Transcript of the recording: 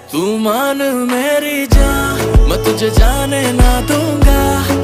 तू मान मेरी जान, मैं तुझे जाने ना दूंगा।